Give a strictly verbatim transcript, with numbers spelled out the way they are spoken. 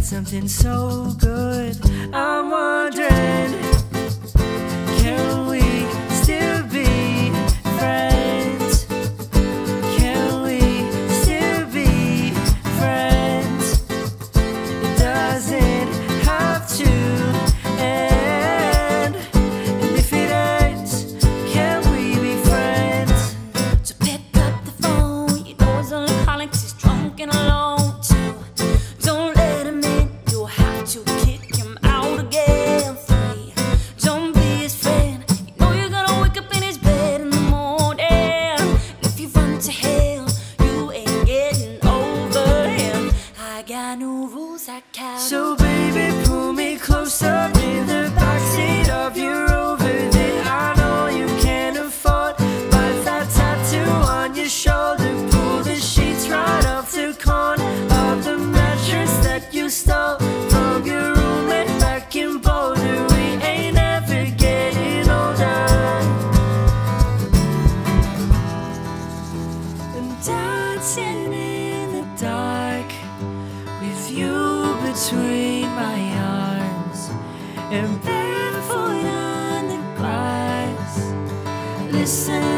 something so good. I'm wondering, can we still be friends? Can we still be friends? It doesn't have to end. And if it ends, can we be friends? So pick up the phone, you know he's only calling 'cause he's drunk and alone too. Don't let him in, you'll have to kick him out again. Three, don't be his friend, you know you're gonna wake up in his bed in the morning. And if you run to hell, you ain't getting over him. I got no rules, I count. So baby, pull me closer in the backseat of your Rover that I know you can't afford. But that tattoo on your shoulder, pull the sheets right off the corner of the mattress that you stole from your roommate back in Boulder. We ain't ever getting older. And dancing in the dark with you between my arms and barefoot on the grass. Listen